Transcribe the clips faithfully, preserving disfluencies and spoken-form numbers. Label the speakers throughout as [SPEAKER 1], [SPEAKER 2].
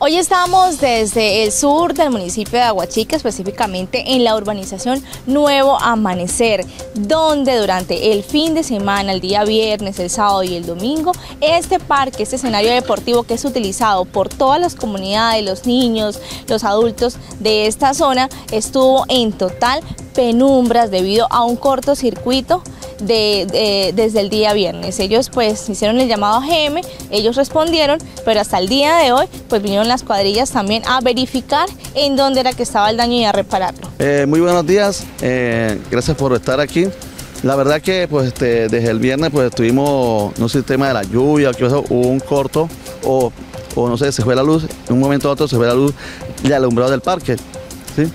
[SPEAKER 1] Hoy estamos desde el sur del municipio de Aguachica, específicamente en la urbanización Nuevo Amanecer, donde durante el fin de semana, el día viernes, el sábado y el domingo, este parque, este escenario deportivo que es utilizado por todas las comunidades, los niños, los adultos de esta zona, estuvo en total penumbras debido a un cortocircuito de, de, desde el día viernes. Ellos pues hicieron el llamado a G M, ellos respondieron, pero hasta el día de hoy pues vinieron las cuadrillas también a verificar en dónde era que estaba el daño y a repararlo.
[SPEAKER 2] Eh, muy buenos días, eh, gracias por estar aquí. La verdad que pues este, desde el viernes pues tuvimos, no sé, el tema de la lluvia, que hubo un corto o, o no sé, se fue la luz, en un momento a otro se fue la luz de alumbrado del parque, ¿sí?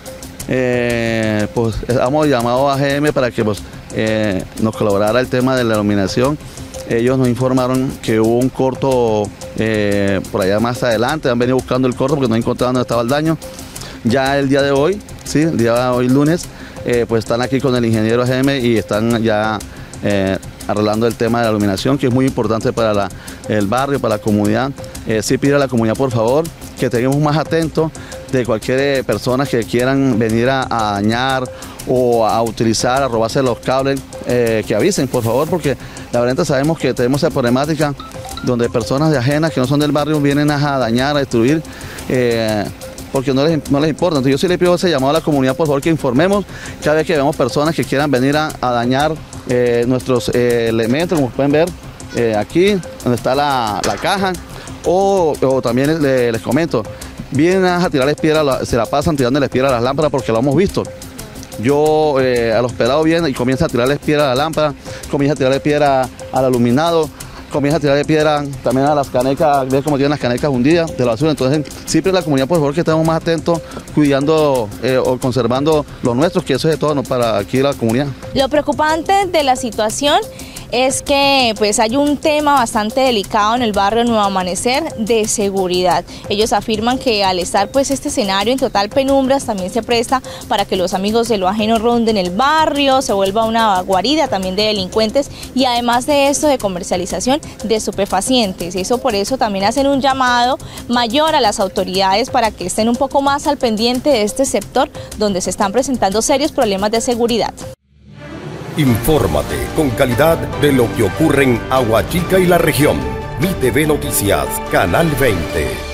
[SPEAKER 2] Eh, pues hemos llamado a G M para que pues, eh, nos colaborara el tema de la iluminación. Ellos nos informaron que hubo un corto eh, por allá más adelante, han venido buscando el corto porque no encontraban dónde estaba el daño. Ya el día de hoy, ¿sí? El día de hoy lunes, eh, pues están aquí con el ingeniero G M y están ya eh, arreglando el tema de la iluminación, que es muy importante para la, el barrio, para la comunidad. Eh, sí pido a la comunidad, por favor, que estemos más atentos de cualquier persona que quieran venir a, a dañar o a utilizar, a robarse los cables, eh, que avisen, por favor, porque la verdad sabemos que tenemos esa problemática donde personas de ajenas que no son del barrio vienen a dañar, a destruir, eh, porque no les, no les importa. Entonces yo sí le pido ese llamado a la comunidad, por favor, que informemos cada vez que vemos personas que quieran venir a, a dañar eh, nuestros eh, elementos, como pueden ver eh, aquí, donde está la, la caja, o, o también les, les comento, vienen a tirarles piedras, se la pasan tirándoles piedras a las lámparas porque lo hemos visto. Yo eh, a los pelados vienen y comienza a tirarles piedras a la lámpara, comienza a tirarles piedras al aluminado, comienza a tirarle piedra también a las canecas, ves cómo tienen las canecas hundidas de la basura. Entonces, siempre la comunidad, por favor, que estemos más atentos, cuidando eh, o conservando los nuestros, que eso es de todo, ¿no? Para aquí la comunidad.
[SPEAKER 1] Lo preocupante de la situación es que pues hay un tema bastante delicado en el barrio Nuevo Amanecer de seguridad. Ellos afirman que al estar pues este escenario en total penumbras también se presta para que los amigos de lo ajeno ronden el barrio, se vuelva una guarida también de delincuentes y además de esto de comercialización de estupefacientes. Eso por eso también hacen un llamado mayor a las autoridades para que estén un poco más al pendiente de este sector donde se están presentando serios problemas de seguridad.
[SPEAKER 3] Infórmate con calidad de lo que ocurre en Aguachica y la región. Mi T V Noticias, Canal veinte.